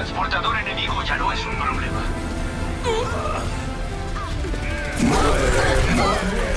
transportador enemigo ya no es un problema. ¡Muere!